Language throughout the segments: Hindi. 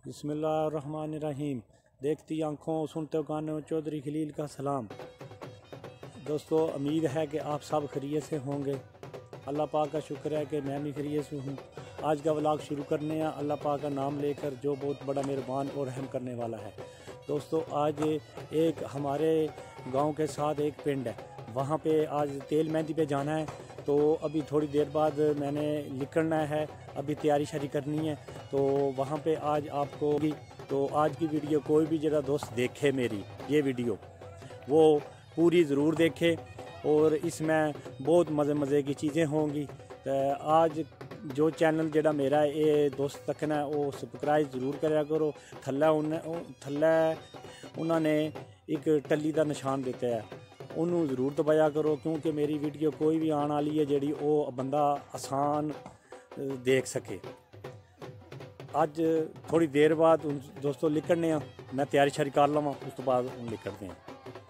बिस्मिल्लाहिर्रहमानिर्रहीम। देखती आँखों सुनते कानों चौधरी खलील का सलाम। दोस्तों, उम्मीद है कि आप सब खैरियत से होंगे। अल्लाह पाक का शुक्र है कि मैं भी खैरियत से हूँ। आज का व्लॉग शुरू करने हैं अल्लाह पाक का नाम लेकर, जो बहुत बड़ा मेहरबान और रहम करने वाला है। दोस्तों, आज एक हमारे गांव के साथ एक पिंड है, वहाँ पे आज तेल मेहंदी पे जाना है। तो अभी थोड़ी देर बाद मैंने निकलना है, अभी तैयारी शारी करनी है। तो वहाँ पे आज आपको तो आज की वीडियो कोई भी जरा दोस्त देखे मेरी ये वीडियो, वो पूरी ज़रूर देखे और इसमें बहुत मज़े की चीज़ें होंगी। तो आज जो चैनल जड़ा मेरा ये दोस्त तकना है वो सब्सक्राइब ज़रूर करा करो। थल्ले उन्होंने एक टल्ली का निशान दिता है, उन्होंने ज़रूर दबाया करो, क्योंकि मेरी वीडियो कोई भी आने वाली है जी वो बंदा आसान देख सके। आज थोड़ी देर बाद दोस्तों निकलने, मैं तैयारी शारी कर लवां, उस तो बाद निकलते हैं।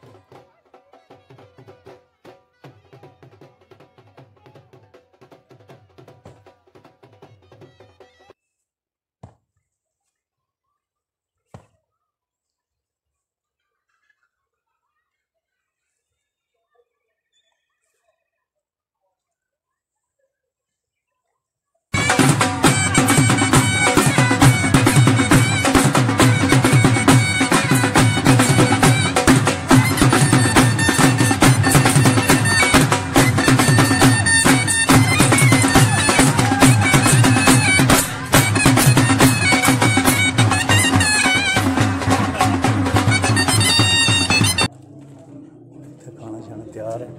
खाना शाना तैयार है।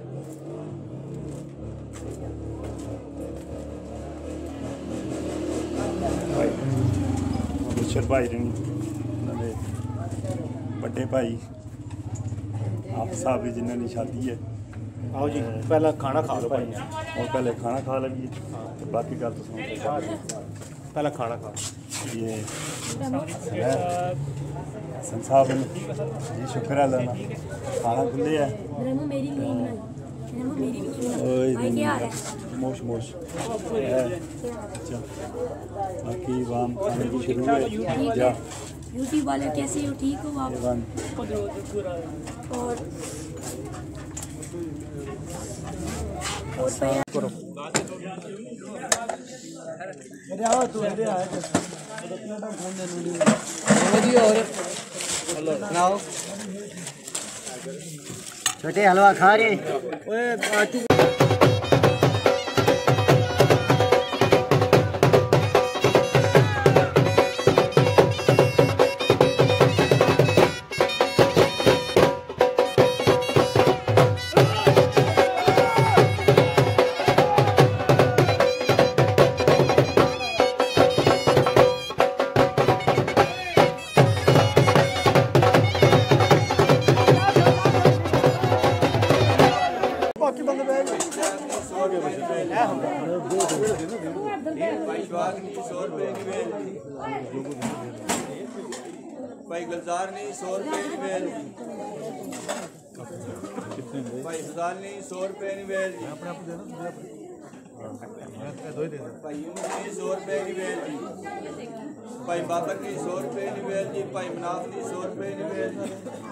भाई बड़े भाई आप साहब भी जिन्होंने शादी है, आओ जी पहला खाना खा लो भाई, और पहले खाना खा लगी तो बाकी गल तो सुन। पहला खाना खा ये संसाब जी, शुक्र है लाना खाना खुले है। मोश मोश बाकी वाम खाने की शुरू है जा। यूट्यूब वाले कैसे हो, ठीक हो आप? और करो छोटे हलवा खा रहे। भाई गुलजार नहीं 100 रुपये की बेल, भाई फजाल नहीं 100 रुपये की बेल, भाई यूनुस नहीं 100 रुपये की बेल जी, भाई बाबर की 100 रुपये की बेल जी, भाई मनाफ की 100 रुपये की बेल जी,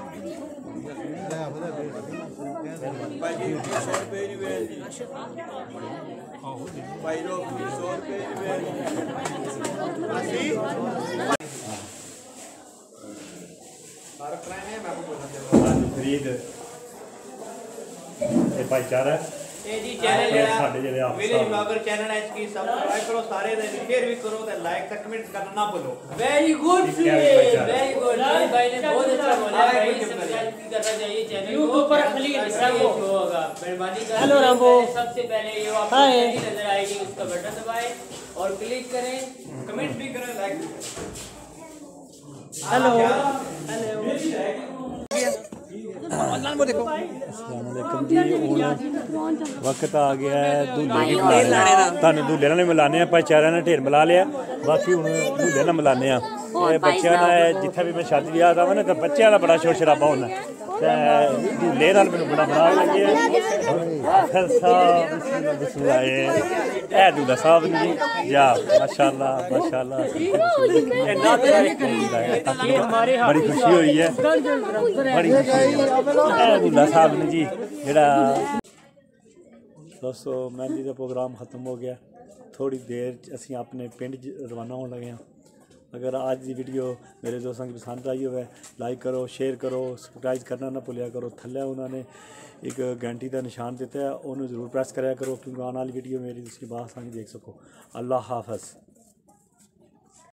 भाई जी 100 रुपये की बेल जी, भाई रोक की 100 रुपये की बेल खरीद भाईचारा विलेज ब्लॉगर चैनल है, इसकी सब्सक्राइब करो सारे दिन, शेयर भी करो ते लाइक तक कमेंट करना ना भूलो। वेरी गुड वेरी गुड भाई ने बहुत अच्छा बोला। भाई सब्सक्राइब करना चाहिए चैनल को, ऊपर खलील रंगो होगा, मेहरबानी कर। हेलो रंगो, सबसे पहले ये आपको नजर आएगी, उसका बटन दबाएं और क्लिक करें, कमेंट भी करें, लाइक भी करें। हेलो वक्त आ गया है दूल्हे की तुहानू दूल्हे ने मिलाने, भाईचारा ने ढेर मिला लिया, बाकी हूँ दूल्हे ने मिलाने। बच्चों ने जिथे भी मैं शादी ब्याह आवा ना तो बच्चों का बड़ा शोर शराबा होना। झूले नाल मैनूं बड़ा खराब लग्गेआ फिर बिस्मिल्लाह ए दूल्हा साहब जी जा माशाअल्लाह माशाअल्लाह बड़ी खुशी हुई है बड़ी खुशी दूल्हा साहब ने जी जेड़ा दोस्तों मेहंदी का प्रोग्राम ख़त्म हो गया थोड़ी देर असीं अपने पिंड रवाना होने लगे हैं अगर आज की वीडियो मेरे दोस्तों की पसंद आई हो लाइक करो शेयर करो सब्सक्राइब करना ना भुलिया करो थल्ले उन्होंने एक घंटी का निशान दिता है उन्होंने जरूर प्रेस कराया करो क्योंकि आने वाली वीडियो मेरी उसकी बात सारी देख सको अल्लाह हाफ़िज़।